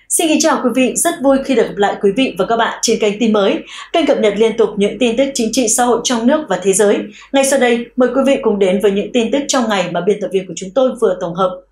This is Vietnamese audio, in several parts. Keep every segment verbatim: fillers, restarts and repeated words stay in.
Xin kính chào quý vị, rất vui khi được gặp lại quý vị và các bạn trên kênh tin mới, kênh cập nhật liên tục những tin tức chính trị xã hội trong nước và thế giới. Ngay sau đây, mời quý vị cùng đến với những tin tức trong ngày mà biên tập viên của chúng tôi vừa tổng hợp.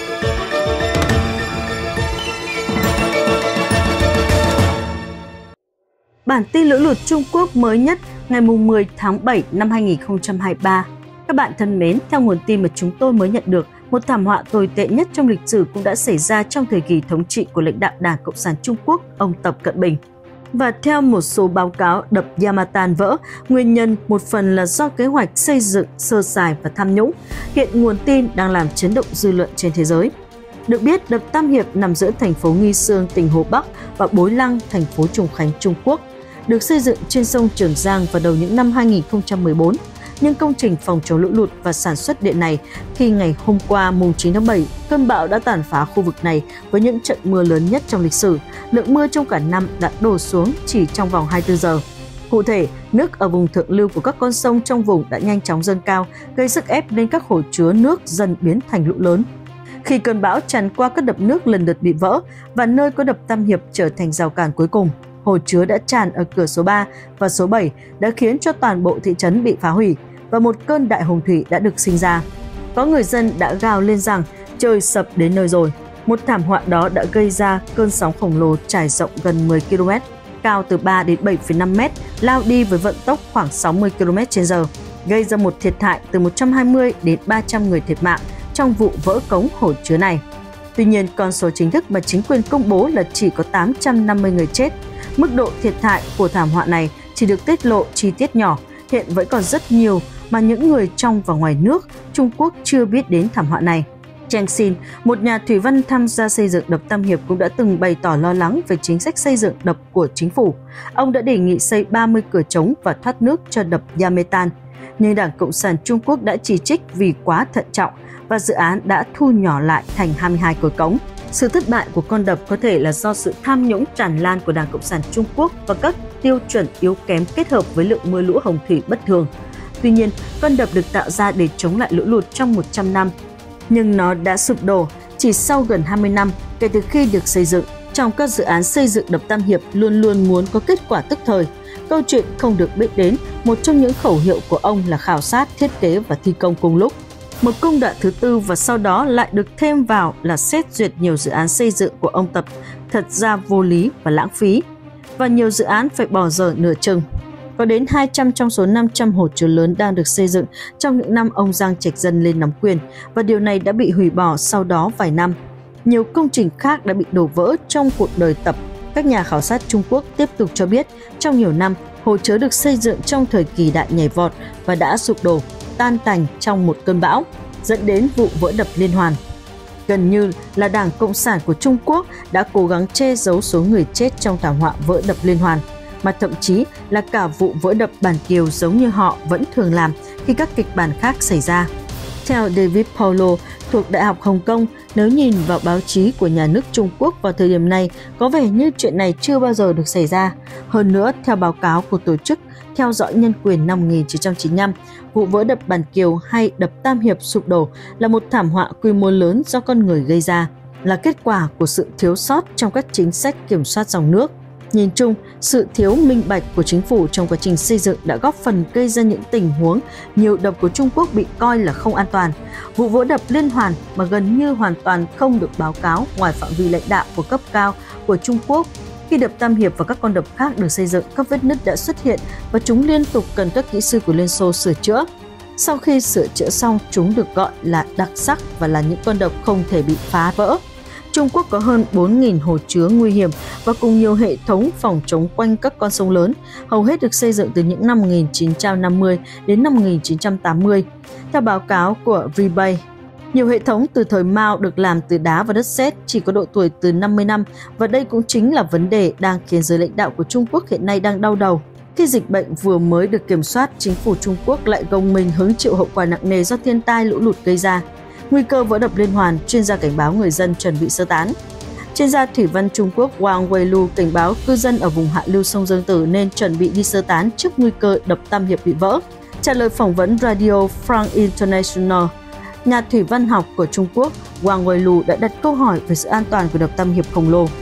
Bản tin lũ lụt Trung Quốc mới nhất ngày mười tháng bảy năm hai nghìn không trăm hai mươi ba. Các bạn thân mến, theo nguồn tin mà chúng tôi mới nhận được, một thảm họa tồi tệ nhất trong lịch sử cũng đã xảy ra trong thời kỳ thống trị của lãnh đạo Đảng Cộng sản Trung Quốc, ông Tập Cận Bình. Và theo một số báo cáo, đập Yamatan vỡ, nguyên nhân một phần là do kế hoạch xây dựng sơ sài và tham nhũng. Hiện nguồn tin đang làm chấn động dư luận trên thế giới. Được biết, đập Tam Hiệp nằm giữa thành phố Nghi Sương, tỉnh Hồ Bắc và Bối Lăng, thành phố Trùng Khánh, Trung Quốc, được xây dựng trên sông Trường Giang vào đầu những năm hai nghìn không trăm mười bốn. Nhưng công trình phòng chống lũ lụt và sản xuất điện này khi ngày hôm qua mùng chín tháng bảy, cơn bão đã tàn phá khu vực này với những trận mưa lớn nhất trong lịch sử. Lượng mưa trong cả năm đã đổ xuống chỉ trong vòng hai mươi tư giờ. Cụ thể, nước ở vùng thượng lưu của các con sông trong vùng đã nhanh chóng dâng cao, gây sức ép lên các hồ chứa nước dần biến thành lũ lớn. Khi cơn bão tràn qua các đập nước lần lượt bị vỡ và nơi có đập Tam Hiệp trở thành rào cản cuối cùng, hồ chứa đã tràn ở cửa số ba và số bảy đã khiến cho toàn bộ thị trấn bị phá hủy và một cơn đại hồng thủy đã được sinh ra. Có người dân đã gào lên rằng trời sập đến nơi rồi. Một thảm họa đó đã gây ra cơn sóng khổng lồ trải rộng gần mười ki lô mét, cao từ ba đến bảy phẩy năm mét, lao đi với vận tốc khoảng sáu mươi ki lô mét trên giờ, gây ra một thiệt hại từ một trăm hai mươi đến ba trăm người thiệt mạng trong vụ vỡ cống hồ chứa này. Tuy nhiên, con số chính thức mà chính quyền công bố là chỉ có tám trăm năm mươi người chết. Mức độ thiệt hại của thảm họa này chỉ được tiết lộ chi tiết nhỏ, hiện vẫn còn rất nhiều mà những người trong và ngoài nước Trung Quốc chưa biết đến thảm họa này. Cheng Xin, một nhà thủy văn tham gia xây dựng đập Tam Hiệp, cũng đã từng bày tỏ lo lắng về chính sách xây dựng đập của chính phủ. Ông đã đề nghị xây ba mươi cửa trống và thoát nước cho đập Yamatan, nhưng Đảng Cộng sản Trung Quốc đã chỉ trích vì quá thận trọng và dự án đã thu nhỏ lại thành hai mươi hai cửa cống. Sự thất bại của con đập có thể là do sự tham nhũng tràn lan của Đảng Cộng sản Trung Quốc và các tiêu chuẩn yếu kém kết hợp với lượng mưa lũ hồng thủy bất thường. Tuy nhiên, con đập được tạo ra để chống lại lũ lụt trong một trăm năm, nhưng nó đã sụp đổ chỉ sau gần hai mươi năm kể từ khi được xây dựng. Trong các dự án xây dựng đập Tam Hiệp luôn luôn muốn có kết quả tức thời. Câu chuyện không được biết đến, một trong những khẩu hiệu của ông là khảo sát, thiết kế và thi công cùng lúc. Một công đoạn thứ tư và sau đó lại được thêm vào là xét duyệt nhiều dự án xây dựng của ông Tập thật ra vô lý và lãng phí, và nhiều dự án phải bỏ dở nửa chừng. Có đến hai trăm trong số năm trăm hồ chứa lớn đang được xây dựng trong những năm ông Giang Trạch Dân lên nắm quyền, và điều này đã bị hủy bỏ sau đó vài năm. Nhiều công trình khác đã bị đổ vỡ trong cuộc đời Tập. Các nhà khảo sát Trung Quốc tiếp tục cho biết trong nhiều năm, hồ chứa được xây dựng trong thời kỳ đại nhảy vọt và đã sụp đổ, tan tành trong một cơn bão, dẫn đến vụ vỡ đập liên hoàn. Gần như là Đảng Cộng sản của Trung Quốc đã cố gắng che giấu số người chết trong thảm họa vỡ đập liên hoàn, mà thậm chí là cả vụ vỡ đập Bản Kiều giống như họ vẫn thường làm khi các kịch bản khác xảy ra. Theo David Paulo thuộc Đại học Hồng Kông, nếu nhìn vào báo chí của nhà nước Trung Quốc vào thời điểm này, có vẻ như chuyện này chưa bao giờ được xảy ra. Hơn nữa, theo báo cáo của Tổ chức Theo dõi Nhân quyền năm một nghìn chín trăm chín mươi lăm, vụ vỡ đập Bản Kiều hay đập Tam Hiệp sụp đổ là một thảm họa quy mô lớn do con người gây ra, là kết quả của sự thiếu sót trong các chính sách kiểm soát dòng nước. Nhìn chung, sự thiếu minh bạch của chính phủ trong quá trình xây dựng đã góp phần gây ra những tình huống nhiều đập của Trung Quốc bị coi là không an toàn. Vụ vỡ đập liên hoàn mà gần như hoàn toàn không được báo cáo ngoài phạm vi lãnh đạo của cấp cao của Trung Quốc. Khi đập Tam Hiệp và các con đập khác được xây dựng, các vết nứt đã xuất hiện và chúng liên tục cần các kỹ sư của Liên Xô sửa chữa. Sau khi sửa chữa xong, chúng được gọi là đặc sắc và là những con đập không thể bị phá vỡ. Trung Quốc có hơn bốn nghìn hồ chứa nguy hiểm và cùng nhiều hệ thống phòng chống quanh các con sông lớn, hầu hết được xây dựng từ những năm một nghìn chín trăm năm mươi đến năm một nghìn chín trăm tám mươi. Theo báo cáo của Rebay, nhiều hệ thống từ thời Mao được làm từ đá và đất sét chỉ có độ tuổi từ năm mươi năm, và đây cũng chính là vấn đề đang khiến giới lãnh đạo của Trung Quốc hiện nay đang đau đầu. Khi dịch bệnh vừa mới được kiểm soát, chính phủ Trung Quốc lại gồng mình hứng chịu hậu quả nặng nề do thiên tai lũ lụt gây ra. Nguy cơ vỡ đập liên hoàn, chuyên gia cảnh báo người dân chuẩn bị sơ tán. Chuyên gia thủy văn Trung Quốc Wang Weilu cảnh báo cư dân ở vùng hạ lưu sông Dương Tử nên chuẩn bị đi sơ tán trước nguy cơ đập Tam Hiệp bị vỡ. Trả lời phỏng vấn Radio France International, nhà thủy văn học của Trung Quốc Wang Weilu đã đặt câu hỏi về sự an toàn của đập Tam Hiệp khổng lồ.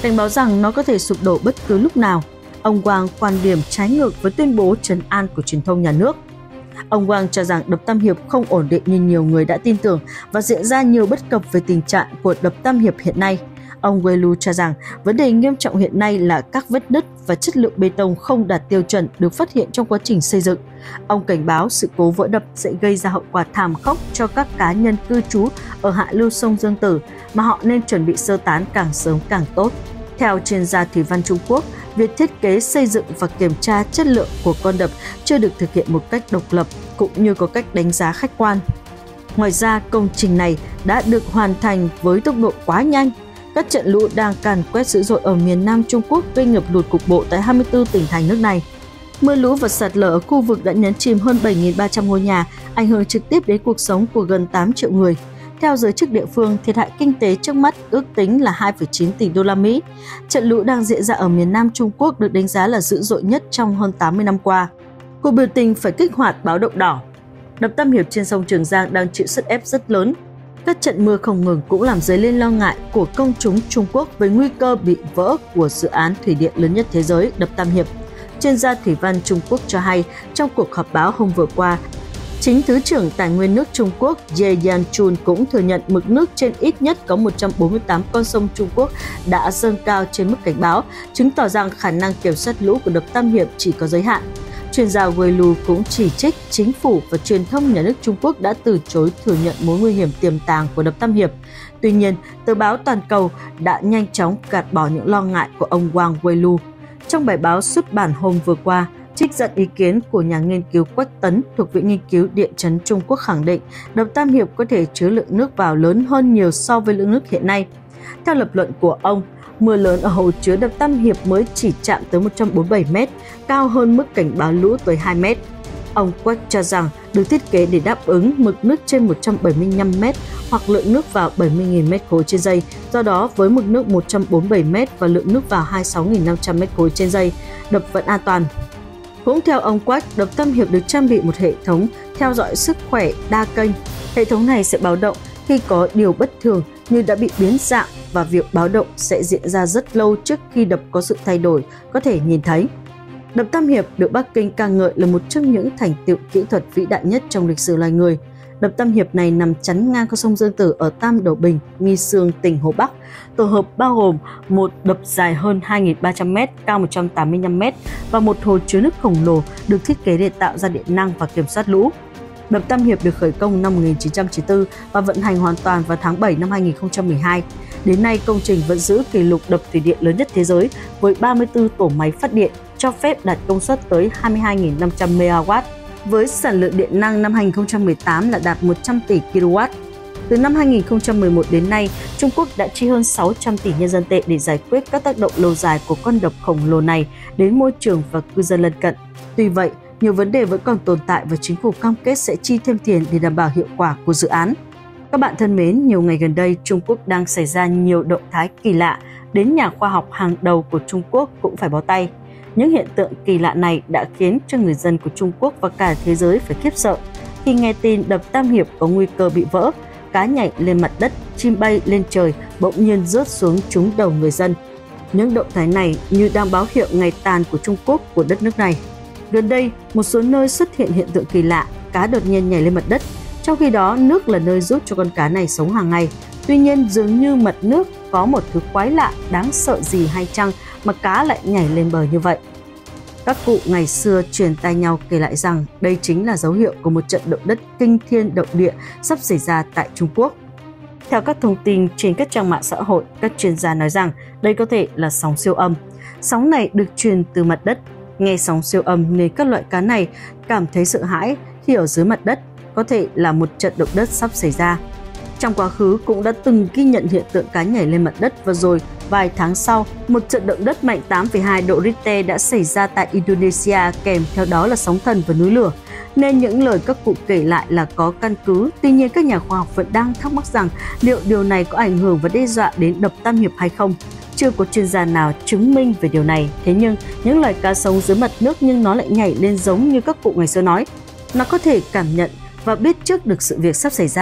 cảnh báo rằng nó có thể sụp đổ bất cứ lúc nào. Ông Wang quan điểm trái ngược với tuyên bố trấn an của truyền thông nhà nước. Ông Wang cho rằng đập Tam Hiệp không ổn định như nhiều người đã tin tưởng và diễn ra nhiều bất cập về tình trạng của đập Tam Hiệp hiện nay. Ông Welu cho rằng vấn đề nghiêm trọng hiện nay là các vết nứt và chất lượng bê tông không đạt tiêu chuẩn được phát hiện trong quá trình xây dựng. Ông cảnh báo sự cố vỡ đập sẽ gây ra hậu quả thảm khốc cho các cá nhân cư trú ở hạ lưu sông Dương Tử mà họ nên chuẩn bị sơ tán càng sớm càng tốt. Theo chuyên gia thủy văn Trung Quốc, việc thiết kế, xây dựng và kiểm tra chất lượng của con đập chưa được thực hiện một cách độc lập cũng như có cách đánh giá khách quan. Ngoài ra, công trình này đã được hoàn thành với tốc độ quá nhanh. Các trận lũ đang càn quét dữ dội ở miền Nam Trung Quốc gây ngập lụt cục bộ tại hai mươi tư tỉnh thành nước này. Mưa lũ và sạt lở ở khu vực đã nhấn chìm hơn bảy nghìn ba trăm ngôi nhà, ảnh hưởng trực tiếp đến cuộc sống của gần tám triệu người. Theo giới chức địa phương, thiệt hại kinh tế trước mắt ước tính là hai phẩy chín tỷ đô la Mỹ. Trận lũ đang diễn ra ở miền Nam Trung Quốc được đánh giá là dữ dội nhất trong hơn tám mươi năm qua. Cuộc biểu tình phải kích hoạt báo động đỏ. Đập Tam Hiệp trên sông Trường Giang đang chịu sức ép rất lớn. Các trận mưa không ngừng cũng làm dấy lên lo ngại của công chúng Trung Quốc với nguy cơ bị vỡ của dự án thủy điện lớn nhất thế giới đập Tam Hiệp. Chuyên gia thủy văn Trung Quốc cho hay trong cuộc họp báo hôm vừa qua, chính Thứ trưởng Tài nguyên nước Trung Quốc Ye Yanchun cũng thừa nhận mực nước trên ít nhất có một trăm bốn mươi tám con sông Trung Quốc đã dâng cao trên mức cảnh báo, chứng tỏ rằng khả năng kiểm soát lũ của đập Tam Hiệp chỉ có giới hạn. Chuyên gia Welu cũng chỉ trích chính phủ và truyền thông nhà nước Trung Quốc đã từ chối thừa nhận mối nguy hiểm tiềm tàng của đập Tam Hiệp. Tuy nhiên, tờ báo Toàn cầu đã nhanh chóng gạt bỏ những lo ngại của ông Wang Welu. Trong bài báo xuất bản hôm vừa qua, trích dẫn ý kiến của nhà nghiên cứu Quách Tấn thuộc Viện Nghiên cứu Địa chấn Trung Quốc khẳng định đập Tam Hiệp có thể chứa lượng nước vào lớn hơn nhiều so với lượng nước hiện nay. Theo lập luận của ông, mưa lớn ở hồ chứa đập Tam Hiệp mới chỉ chạm tới một trăm bốn mươi bảy mét, cao hơn mức cảnh báo lũ tới hai mét. Ông Quách cho rằng được thiết kế để đáp ứng mực nước trên một trăm bảy mươi lăm mét hoặc lượng nước vào bảy mươi nghìn mét khối trên giây. Do đó, với mực nước một trăm bốn mươi bảy mét và lượng nước vào hai mươi sáu nghìn năm trăm mét khối trên giây, đập vẫn an toàn. Cũng theo ông Quách, đập Tam Hiệp được trang bị một hệ thống theo dõi sức khỏe đa kênh. Hệ thống này sẽ báo động khi có điều bất thường như đã bị biến dạng và việc báo động sẽ diễn ra rất lâu trước khi đập có sự thay đổi có thể nhìn thấy. Đập Tam Hiệp được Bắc Kinh ca ngợi là một trong những thành tựu kỹ thuật vĩ đại nhất trong lịch sử loài người. Đập Tam Hiệp này nằm chắn ngang con sông Dương Tử ở Tam Đầu Bình, Nghi Sương, tỉnh Hồ Bắc. Tổ hợp bao gồm một đập dài hơn hai nghìn ba trăm mét, cao một trăm tám mươi lăm mét và một hồ chứa nước khổng lồ được thiết kế để tạo ra điện năng và kiểm soát lũ. Đập Tam Hiệp được khởi công năm một nghìn chín trăm chín mươi tư và vận hành hoàn toàn vào tháng bảy năm hai nghìn không trăm mười hai. Đến nay, công trình vẫn giữ kỷ lục đập thủy điện lớn nhất thế giới với ba mươi tư tổ máy phát điện, cho phép đạt công suất tới hai mươi hai nghìn năm trăm mê ga oát. Với sản lượng điện năng năm hai nghìn không trăm mười tám là đạt một trăm tỷ ki lô oát. Từ năm hai nghìn không trăm mười một đến nay, Trung Quốc đã chi hơn sáu trăm tỷ nhân dân tệ để giải quyết các tác động lâu dài của con đập khổng lồ này đến môi trường và cư dân lân cận. Tuy vậy, nhiều vấn đề vẫn còn tồn tại và chính phủ cam kết sẽ chi thêm tiền để đảm bảo hiệu quả của dự án. Các bạn thân mến, nhiều ngày gần đây, Trung Quốc đang xảy ra nhiều động thái kỳ lạ, đến nhà khoa học hàng đầu của Trung Quốc cũng phải bó tay. Những hiện tượng kỳ lạ này đã khiến cho người dân của Trung Quốc và cả thế giới phải khiếp sợ khi nghe tin đập Tam Hiệp có nguy cơ bị vỡ, cá nhảy lên mặt đất, chim bay lên trời bỗng nhiên rớt xuống trúng đầu người dân. Những động thái này như đang báo hiệu ngày tàn của Trung Quốc, của đất nước này. Gần đây, một số nơi xuất hiện hiện tượng kỳ lạ, cá đột nhiên nhảy lên mặt đất. Trong khi đó, nước là nơi giúp cho con cá này sống hàng ngày. Tuy nhiên, dường như mặt nước có một thứ quái lạ, đáng sợ gì hay chăng mà cá lại nhảy lên bờ như vậy. Các cụ ngày xưa truyền tai nhau kể lại rằng đây chính là dấu hiệu của một trận động đất kinh thiên động địa sắp xảy ra tại Trung Quốc. Theo các thông tin trên các trang mạng xã hội, các chuyên gia nói rằng đây có thể là sóng siêu âm. Sóng này được truyền từ mặt đất. Nghe sóng siêu âm nên các loại cá này cảm thấy sợ hãi khi ở dưới mặt đất, có thể là một trận động đất sắp xảy ra. Trong quá khứ cũng đã từng ghi nhận hiện tượng cá nhảy lên mặt đất và rồi vài tháng sau, một trận động đất mạnh tám phẩy hai độ Richter đã xảy ra tại Indonesia, kèm theo đó là sóng thần và núi lửa. Nên những lời các cụ kể lại là có căn cứ. Tuy nhiên, các nhà khoa học vẫn đang thắc mắc rằng liệu điều này có ảnh hưởng và đe dọa đến đập Tam Hiệp hay không. Chưa có chuyên gia nào chứng minh về điều này. Thế nhưng, những loài cá sống dưới mặt nước nhưng nó lại nhảy lên giống như các cụ ngày xưa nói. Nó có thể cảm nhận và biết trước được sự việc sắp xảy ra.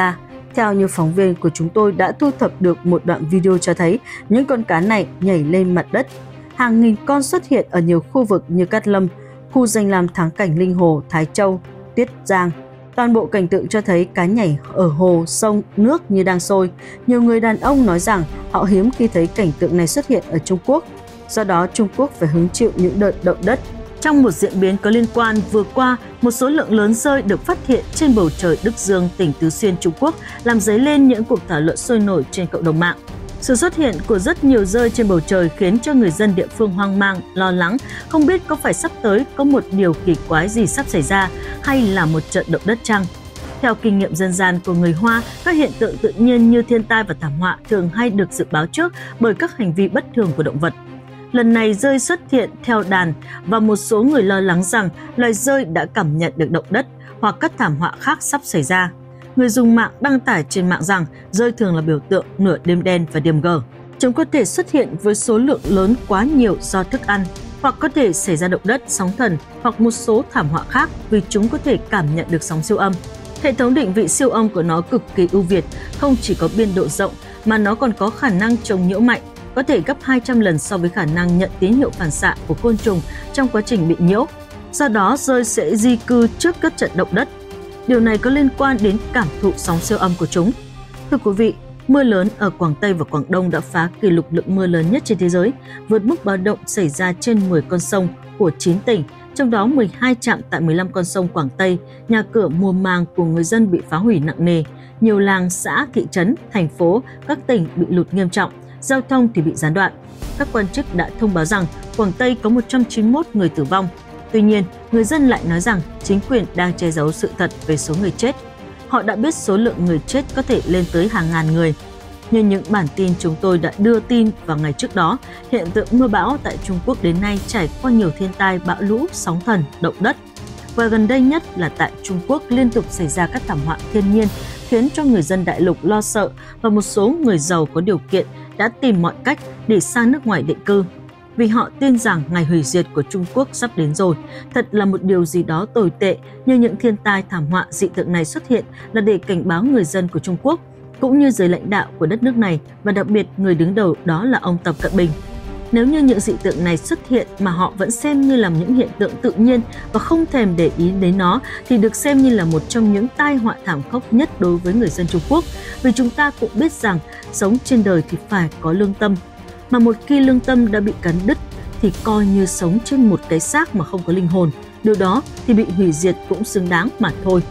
Theo như phóng viên của chúng tôi đã thu thập được một đoạn video cho thấy những con cá này nhảy lên mặt đất. Hàng nghìn con xuất hiện ở nhiều khu vực như Cát Lâm, khu danh lam thắng cảnh Linh Hồ, Thái Châu, Tiết Giang. Toàn bộ cảnh tượng cho thấy cá nhảy ở hồ, sông, nước như đang sôi. Nhiều người đàn ông nói rằng họ hiếm khi thấy cảnh tượng này xuất hiện ở Trung Quốc. Do đó, Trung Quốc phải hứng chịu những đợt động đất. Trong một diễn biến có liên quan, vừa qua, một số lượng lớn rơi được phát hiện trên bầu trời Đức Dương, tỉnh Tứ Xuyên, Trung Quốc, làm dấy lên những cuộc thảo luận sôi nổi trên cộng đồng mạng. Sự xuất hiện của rất nhiều rơi trên bầu trời khiến cho người dân địa phương hoang mang, lo lắng, không biết có phải sắp tới có một điều kỳ quái gì sắp xảy ra hay là một trận động đất chăng. Theo kinh nghiệm dân gian của người Hoa, các hiện tượng tự nhiên như thiên tai và thảm họa thường hay được dự báo trước bởi các hành vi bất thường của động vật. Lần này rơi xuất hiện theo đàn và một số người lo lắng rằng loài rơi đã cảm nhận được động đất hoặc các thảm họa khác sắp xảy ra. Người dùng mạng đăng tải trên mạng rằng rơi thường là biểu tượng nửa đêm đen và điểm G. Chúng có thể xuất hiện với số lượng lớn quá nhiều do thức ăn, hoặc có thể xảy ra động đất, sóng thần hoặc một số thảm họa khác vì chúng có thể cảm nhận được sóng siêu âm. Hệ thống định vị siêu âm của nó cực kỳ ưu việt, không chỉ có biên độ rộng mà nó còn có khả năng chống nhiễu mạnh, có thể gấp hai trăm lần so với khả năng nhận tín hiệu phản xạ của côn trùng trong quá trình bị nhiễu. Do đó, rơi sẽ di cư trước các trận động đất. Điều này có liên quan đến cảm thụ sóng siêu âm của chúng. Thưa quý vị, mưa lớn ở Quảng Tây và Quảng Đông đã phá kỷ lục lượng mưa lớn nhất trên thế giới, vượt mức báo động xảy ra trên mười con sông của chín tỉnh, trong đó mười hai trạm tại mười lăm con sông Quảng Tây, nhà cửa mùa màng của người dân bị phá hủy nặng nề, nhiều làng, xã, thị trấn, thành phố, các tỉnh bị lụt nghiêm trọng, giao thông thì bị gián đoạn. Các quan chức đã thông báo rằng Quảng Tây có một trăm chín mươi mốt người tử vong. Tuy nhiên, người dân lại nói rằng chính quyền đang che giấu sự thật về số người chết. Họ đã biết số lượng người chết có thể lên tới hàng ngàn người. Như những bản tin chúng tôi đã đưa tin vào ngày trước đó, hiện tượng mưa bão tại Trung Quốc đến nay trải qua nhiều thiên tai, bão lũ, sóng thần, động đất. Và gần đây nhất là tại Trung Quốc liên tục xảy ra các thảm họa thiên nhiên khiến cho người dân đại lục lo sợ và một số người giàu có điều kiện đã tìm mọi cách để sang nước ngoài định cư. Vì họ tin rằng ngày hủy diệt của Trung Quốc sắp đến rồi. Thật là một điều gì đó tồi tệ như những thiên tai thảm họa dị tượng này xuất hiện là để cảnh báo người dân của Trung Quốc, cũng như giới lãnh đạo của đất nước này và đặc biệt người đứng đầu đó là ông Tập Cận Bình. Nếu như những dị tượng này xuất hiện mà họ vẫn xem như là những hiện tượng tự nhiên và không thèm để ý đến nó thì được xem như là một trong những tai họa thảm khốc nhất đối với người dân Trung Quốc. Vì chúng ta cũng biết rằng sống trên đời thì phải có lương tâm. Mà một khi lương tâm đã bị cắn đứt thì coi như sống trên một cái xác mà không có linh hồn. Điều đó thì bị hủy diệt cũng xứng đáng mà thôi.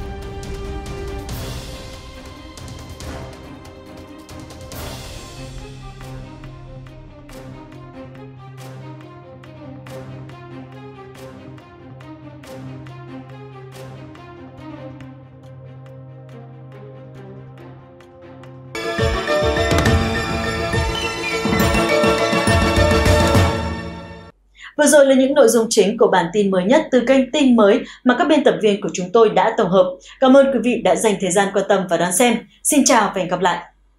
Vừa rồi là những nội dung chính của bản tin mới nhất từ kênh Tin Mới mà các biên tập viên của chúng tôi đã tổng hợp. Cảm ơn quý vị đã dành thời gian quan tâm và đón xem. Xin chào và hẹn gặp lại!